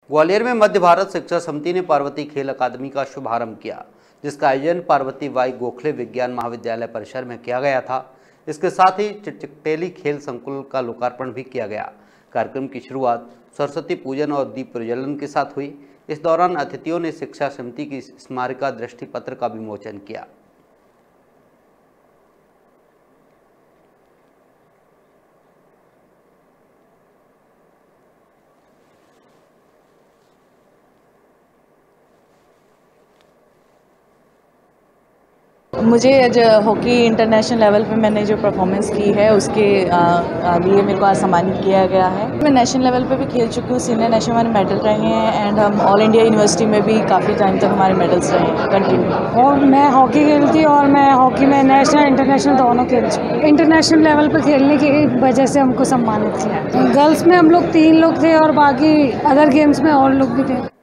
ग्वालियर में मध्य भारत शिक्षा समिति ने पार्वती खेल अकादमी का शुभारंभ किया, जिसका आयोजन पार्वती बाई गोखले विज्ञान महाविद्यालय परिसर में किया गया था। इसके साथ ही चिकटेली खेल संकुल का लोकार्पण भी किया गया। कार्यक्रम की शुरुआत सरस्वती पूजन और दीप प्रज्वलन के साथ हुई। इस दौरान अतिथियों ने शिक्षा समिति की स्मारिका दृष्टि पत्र का विमोचन किया। मुझे आज हॉकी इंटरनेशनल लेवल पे मैंने जो परफॉर्मेंस की है उसके लिए मेरे को आज सम्मानित किया गया है। मैं नेशनल लेवल पे भी खेल चुकी हूँ, सीनियर नेशनल हमारे मेडल रहे हैं एंड हम ऑल इंडिया यूनिवर्सिटी में भी काफ़ी टाइम तक हमारे मेडल्स रहे हैं कंटिन्यू। और मैं हॉकी खेलती और मैं हॉकी में नेशनल इंटरनेशनल दोनों खेल चुकी हूँ। इंटरनेशनल लेवल पर खेलने की वजह से हमको सम्मानित किया। गर्ल्स में हम लोग 3 लोग थे और बाकी अदर गेम्स में और लोग भी थे।